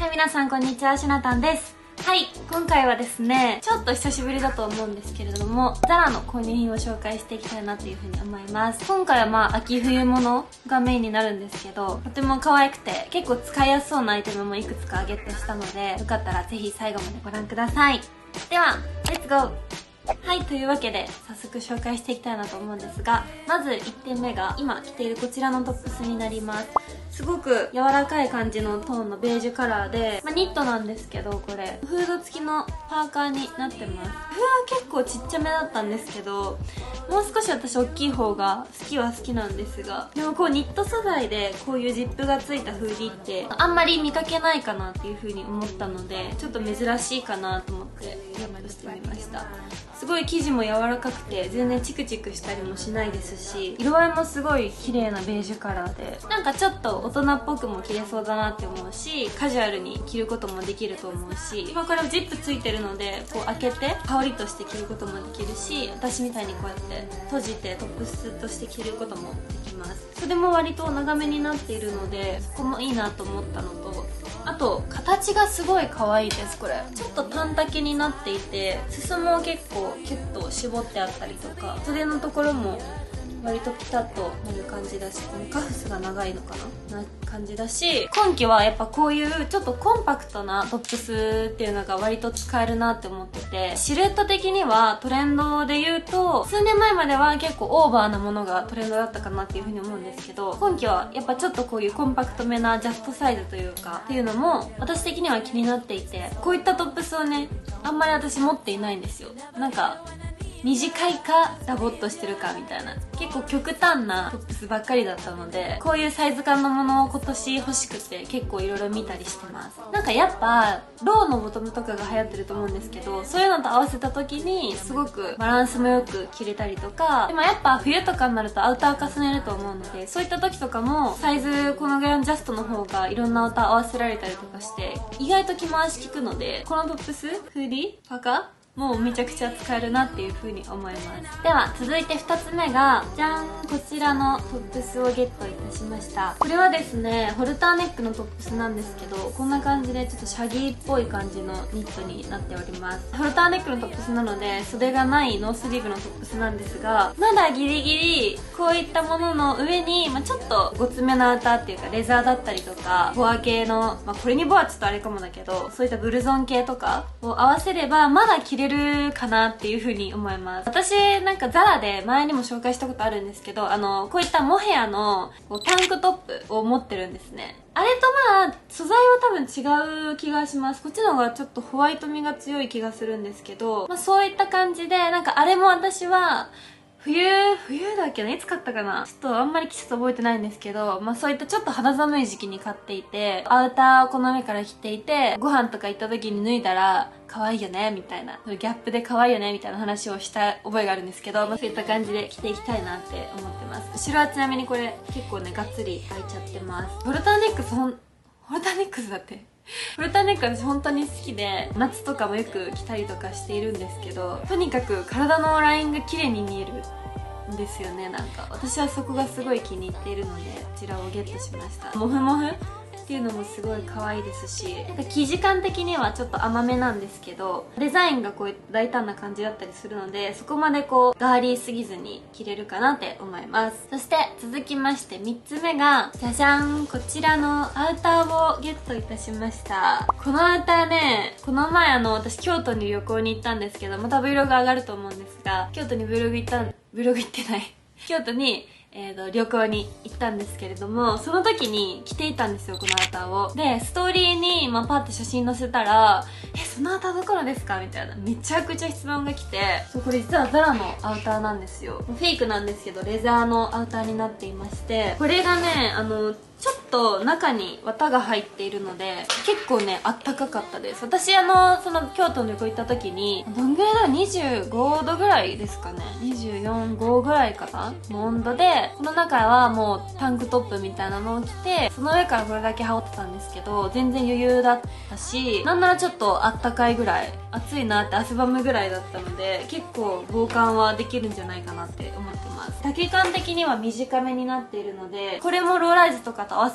はい、皆さんこんにちは、しなたんです。はい、今回はですね、ちょっと久しぶりだと思うんですけれども、ZARAの購入品を紹介していきたいなというふうに思います。今回は秋冬物がメインになるんですけど、とても可愛くて結構使いやすそうなアイテムもいくつかゲットしたので、よかったらぜひ最後までご覧ください。では、レッツゴー。はい、というわけで早速紹介していきたいなと思うんですが、まず1点目が今着ているこちらのトップスになります。すごく柔らかい感じのトーンのベージュカラーで、ニットなんですけど、これフード付きのパーカーになってます。フーは結構ちっちゃめだったんですけど、もう少し私大きい方が好きは好きなんですが、でもこうニット素材でこういうジップがついたフーディーってあんまり見かけないかなっていう風に思ったので、ちょっと珍しいかなと思ってゲットしてみました。すごい生地も柔らかくて全然チクチクしたりもしないですし、色合いもすごい綺麗なベージュカラーで、なんかちょっと大人っぽくも着れそうだなって思うし、カジュアルに着ることもできると思うし、今これジップついてるのでこう開けて羽織として着ることもできるし、私みたいにこうやって閉じてトップスとして着ることもできます。袖も割と長めになっているので、そこもいいなと思ったのと、あと形がすごい可愛いです。これちょっと短丈になっていて、裾も結構キュッと絞ってあったりとか、袖のところも割とピタッとなる感じだし、このカフスが長いのかな感じだし、今季はやっぱこういうちょっとコンパクトなトップスっていうのが割と使えるなって思ってて、シルエット的にはトレンドで言うと、数年前までは結構オーバーなものがトレンドだったかなっていう風に思うんですけど、今季はやっぱちょっとこういうコンパクトめなジャストサイズというかっていうのも私的には気になっていて、こういったトップスをね、あんまり私持っていないんですよ。なんか短いかダボっとしてるかみたいな、結構極端なトップスばっかりだったので、こういうサイズ感のものを今年欲しくて結構いろいろ見たりしてます。なんかやっぱローのボトムとかが流行ってると思うんですけど、そういうのと合わせた時にすごくバランスもよく着れたりとか、でもやっぱ冬とかになるとアウター重ねると思うので、そういった時とかもサイズこのぐらいのジャストの方がいろんなアウター合わせられたりとかして意外と着回し効くので、このトップス、フーディー、パーカーもうめちゃくちゃ使えるなっていう風に思います。では続いて2つ目が、じゃん、こちらのトップスをゲットいたしました。これはですね、ホルターネックのトップスなんですけど、こんな感じでちょっとシャギーっぽい感じのニットになっております。ホルターネックのトップスなので袖がないノースリーブのトップスなんですが、まだギリギリこういったものの上に、ちょっとごつめなアウターっていうかレザーだったりとかボア系の、これにボアちょっとあれかもだけど、そういったブルゾン系とかを合わせればまだ着れるかなっていう風に思います。私なんかZARAで前にも紹介したことあるんですけど、こういったモヘアのタンクトップを持ってるんですね。あれと素材は多分違う気がします。こっちの方がちょっとホワイト味が強い気がするんですけど、そういった感じで、なんかあれも私は冬だっけな、いつ買ったかな、ちょっとあんまり季節覚えてないんですけど、そういったちょっと肌寒い時期に買っていて、アウターをこの上から着ていて、ご飯とか行った時に脱いだら可愛いよねみたいな、ギャップで可愛いよねみたいな話をした覚えがあるんですけど、そういった感じで着ていきたいなって思ってます。後ろはちなみにこれ結構ねがっつり開いちゃってます。ホルターネックスだってホルターネック私本当に好きで、夏とかもよく着たりとかしているんですけど、とにかく体のラインが綺麗に見えるんですよね。なんか私はそこがすごい気に入っているので、こちらをゲットしました。モフモフっていうのもすごい可愛いですし、なんか生地感的にはちょっと甘めなんですけど、デザインがこういった大胆な感じだったりするので、そこまでこうガーリーすぎずに着れるかなって思います。そして続きまして3つ目が、じゃじゃん、こちらのアウターをゲットいたしました。このアウターね、この前私京都に旅行に行ったんですけど、また Vlog 上がると思うんですが、京都にVlog行ってない京都に旅行に行ったんですけれども、その時に着ていたんですよ、このアウターを。で、ストーリーに、パッて写真載せたら、そのアウターどこのですかみたいな、めちゃくちゃ質問が来て、これ実はZARAのアウターなんですよ。フェイクなんですけど、レザーのアウターになっていまして、これがね、ちょっと中に綿が入っているので、結構ね、あったかかったです。私その京都の旅行行った時に、どんぐらいだろう、25度ぐらいですかね。24、5ぐらいかなの温度で、この中はもうタンクトップみたいなのを着て、その上からこれだけ羽織ってたんですけど、全然余裕だったし、なんならちょっとあったかいぐらい、暑いなって汗ばむぐらいだったので、結構防寒はできるんじゃないかなって思ってます。丈感的には短めになっているので、これもローライズとかと合わせた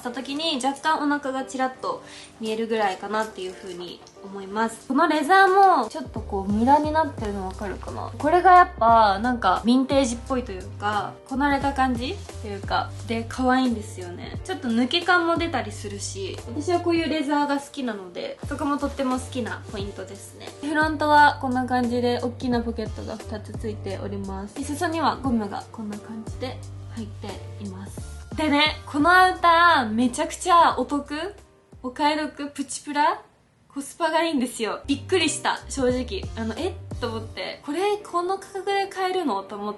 した時に若干お腹がちらっと見えるぐらいかなっていう風に思います。このレザーもちょっとこう無駄になってるの分かるかな。これがやっぱなんかヴィンテージっぽいというか、こなれた感じというかで可愛いんですよね。ちょっと抜け感も出たりするし、私はこういうレザーが好きなので、そこもとっても好きなポイントですね。フロントはこんな感じで大きなポケットが2つついております。で裾にはゴムがこんな感じで入っています。でね、このアウターめちゃくちゃお得、お買い得、プチプラ、コスパがいいんですよ。びっくりした、正直。と思って、この価格で買えるのと思って、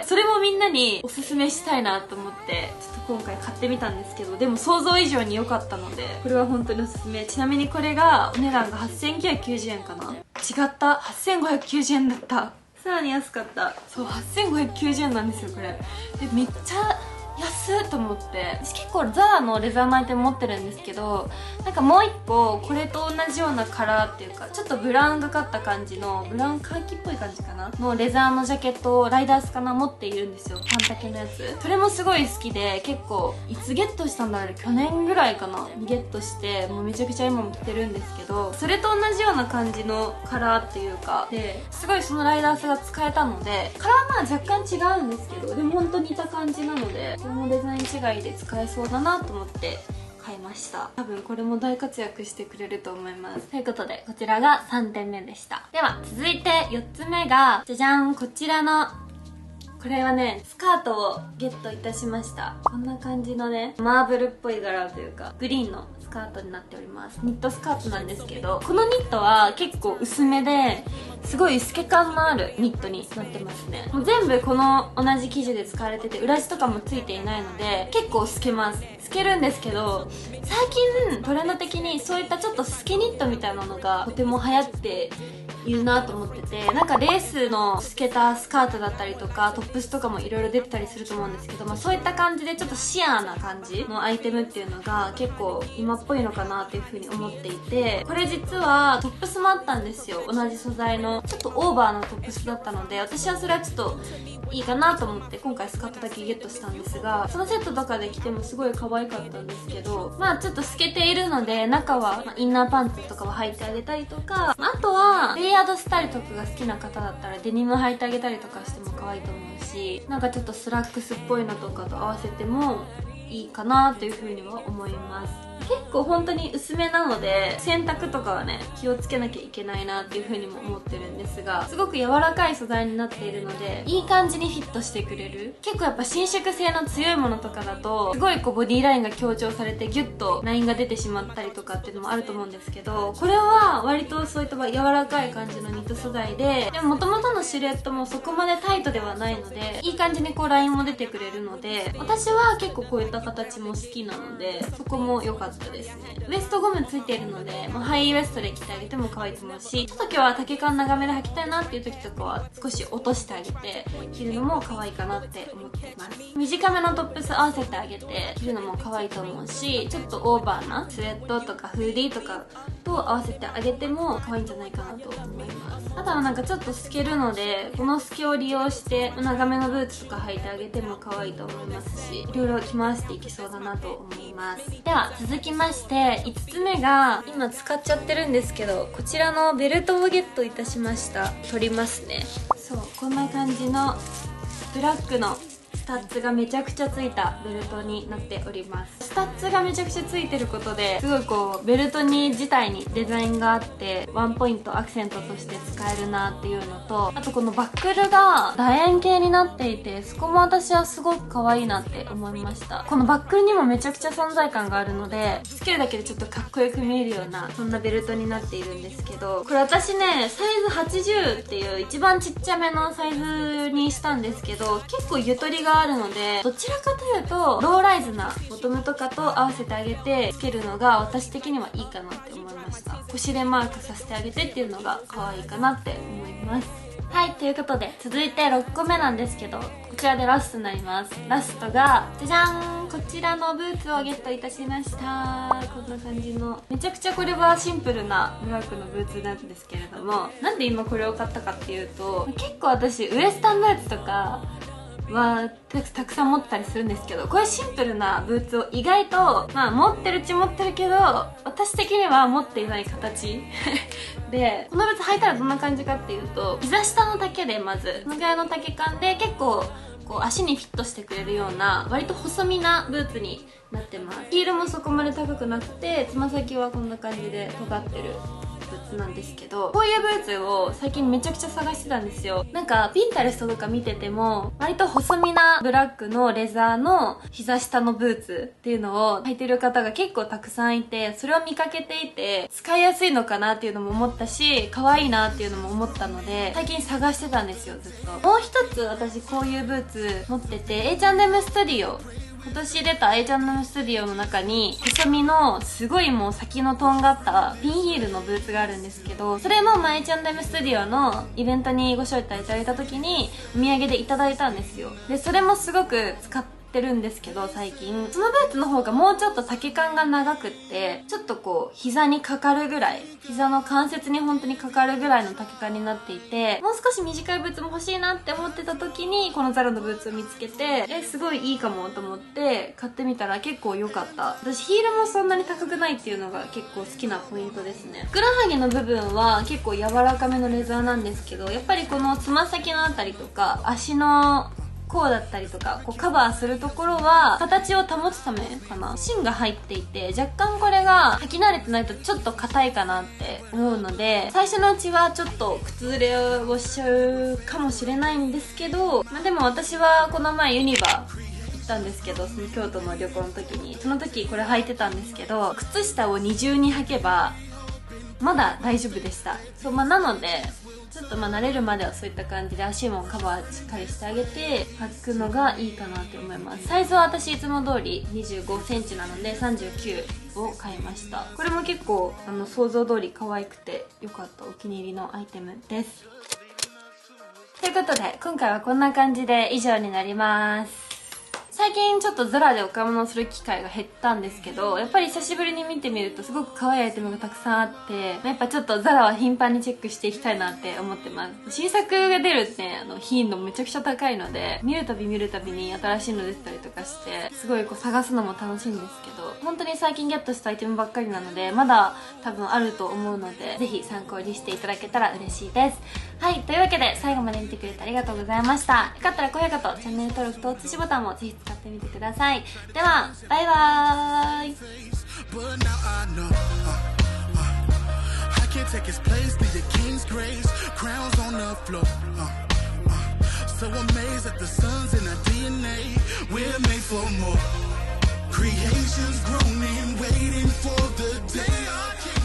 それもみんなにおすすめしたいなと思って、ちょっと今回買ってみたんですけど、でも想像以上に良かったので、これは本当におすすめ。ちなみにこれが、お値段が8990円かな？違った。8590円だった。さらに安かった。そう、8590円なんですよ、これ。で、めっちゃ、安っと思って。私結構ザラのレザーのアイテム持ってるんですけど、なんかもう一個これと同じようなカラーっていうか、ちょっとブラウンがかった感じの、ブラウンカーキっぽい感じかなのレザーのジャケットをライダースかな持っているんですよ。パン丈のやつ。それもすごい好きで、結構いつゲットしたんだろう、去年ぐらいかなにゲットして、もうめちゃくちゃ今も着てるんですけど、それと同じような感じのカラーっていうかですごいそのライダースが使えたので、カラーまあ若干違うんですけど、でも本当に似た感じなので、このデザイン違いで使えそうだなと思って買いました。多分これも大活躍してくれると思います。ということで、こちらが3点目でした。では続いて4つ目がじゃじゃん、こちらのこれはね、スカートをゲットいたしました。こんな感じのね、マーブルっぽい柄というかグリーンのスカートになっております。ニットスカートなんですけど、このニットは結構薄めですごい透け感のあるニットになってますね。もう全部この同じ生地で使われてて、裏地とかもついていないので結構透けます。透けるんですけど、最近トレンド的にそういったちょっと透けニットみたいなのがとても流行っているなと思ってて、なんかレースの透けたスカートだったりとかトップスとかもいろいろ出てたりすると思うんですけど、まあ、そういった感じでちょっとシアーな感じのアイテムっていうのが結構今っぽいのかなっていう風に思っていて、これ実はトップスもあったんですよ。同じ素材のちょっとオーバーのトップスだったので、私はそれはちょっといいかなと思って今回スカートだけゲットしたんですが、そのセットとかで着てもすごい可愛かったんですけど、まあちょっと透けているので中は、インナーパンツとかを履いてあげたりとか、あとはレイヤードスタイルとかが好きな方だったらデニム履いてあげたりとかしても可愛いと思うし、なんかちょっとスラックスっぽいのとかと合わせてもいいかなというふうには思います。結構本当に薄めなので洗濯とかはね気をつけなきゃいけないなっていう風にも思ってるんですが、すごく柔らかい素材になっているのでいい感じにフィットしてくれる。結構やっぱ伸縮性の強いものとかだとすごいこうボディラインが強調されてギュッとラインが出てしまったりとかっていうのもあると思うんですけど、これは割とそういった柔らかい感じのニット素材で、でも元々のシルエットもそこまでタイトではないのでいい感じにこうラインも出てくれるので、私は結構こういった形も好きなのでそこも良かったですね。ウエストゴムついているので、ハイウエストで着てあげても可愛いと思うし、ちょっと今日は丈感長めで履きたいなっていう時とかは少し落としてあげて着るのも可愛いかなって思っています。短めのトップス合わせてあげて着るのも可愛いと思うし、ちょっとオーバーなスウェットとかフーディーとかと合わせてあげても可愛いんじゃないかなと思います。あとはなんかちょっと透けるので、この透けを利用して長めのブーツとか履いてあげても可愛いと思いますし、いろいろ着回していけそうだなと思います。では続きまして5つ目が今使っちゃってるんですけど、こちらのベルトをゲットいたしました。取りますね。そう、こんな感じのブラックのスタッツがめちゃくちゃついたベルトになっております。スタッツがめちゃくちゃついてることですごいこうベルトに自体にデザインがあってワンポイントアクセントとして使えるなっていうのと、あとこのバックルが楕円形になっていて、そこも私はすごく可愛いなって思いました。このバックルにもめちゃくちゃ存在感があるのでつけるだけでちょっとかっこよく見えるようなそんなベルトになっているんですけど、これ私ねサイズ80っていう一番ちっちゃめのサイズにしたんですけど、結構ゆとりがあるのでどちらかというとローライズなボトムとかと合わせてあげてつけるのが私的にはいいかなって思いました。腰でマークさせてあげてっていうのが可愛いかなって思います。はい、ということで続いて6個目なんですけど、こちらでラストになります。ラストがじゃじゃーん、こちらのブーツをゲットいたしました。こんな感じのめちゃくちゃこれはシンプルなブラックのブーツなんですけれども、なんで今これを買ったかっていうと、結構私ウエスタンブーツとかはたくさん持ってたりするんですけど、こういうシンプルなブーツを意外と持ってるっちゃ持ってるけど、私的には持っていない形で、このブーツ履いたらどんな感じかっていうと、膝下の丈でまずこのぐらいの丈感で結構こう足にフィットしてくれるような割と細身なブーツになってます。ヒールもそこまで高くなくて、つま先はこんな感じで尖ってるブーツなんですけど、こういうブーツを最近めちゃくちゃ探してたんですよ。なんかピンタレストとか見てても割と細身なブラックのレザーの膝下のブーツっていうのを履いてる方が結構たくさんいて、それを見かけていて使いやすいのかなっていうのも思ったし、可愛いなっていうのも思ったので最近探してたんですよ、ずっと。もう一つ私こういうブーツ持ってて、 H&M スタディオ、今年出た H&M スタディオの中に細身のすごいもう先のとんがったピンヒールのブーツがあるんですけど、それもH&M スタディオのイベントにご招待いただいた時にお土産でいただいたんですよ。でそれもすごく使ってるんですけど、最近そのブーツの方がもうちょっと丈感が長くって、ちょっとこう膝にかかるぐらい、膝の関節に本当にかかるぐらいの丈感になっていて、もう少し短いブーツも欲しいなって思ってた時にこのザラのブーツを見つけて、すごいいいかもと思って買ってみたら結構良かった。私ヒールもそんなに高くないっていうのが結構好きなポイントですね。ふくらはぎの部分は結構柔らかめのレザーなんですけど、やっぱりこのつま先のあたりとか足のこうだったりとか、こうカバーするところは形を保つためかな、芯が入っていて、若干これが履き慣れてないとちょっと硬いかなって思うので、最初のうちはちょっと靴ずれをしちゃうかもしれないんですけど、でも私はこの前ユニバ行ったんですけど、その京都の旅行の時に、その時これ履いてたんですけど、靴下を二重に履けばまだ大丈夫でした。そう、なのでちょっと慣れるまではそういった感じで足もカバーしっかりしてあげて履くのがいいかなって思います。サイズは私いつも通り25センチなので39を買いました。これも結構想像通り可愛くて良かったお気に入りのアイテムです。ということで今回はこんな感じで以上になります。最近ちょっとザラでお買い物をする機会が減ったんですけど、やっぱり久しぶりに見てみるとすごく可愛いアイテムがたくさんあって、やっぱちょっとザラは頻繁にチェックしていきたいなって思ってます。新作が出るって頻度めちゃくちゃ高いので、見るたびに新しいの出てたりとかして、すごいこう探すのも楽しいんですけど、本当に最近ゲットしたアイテムばっかりなので、まだ多分あると思うので、ぜひ参考にしていただけたら嬉しいです。はい、というわけで最後まで見てくれてありがとうございました。よかったら高評価とチャンネル登録と通知ボタンもぜひ使ってみてください。ではバイバーイ。 Creations groaning, waiting for the day I can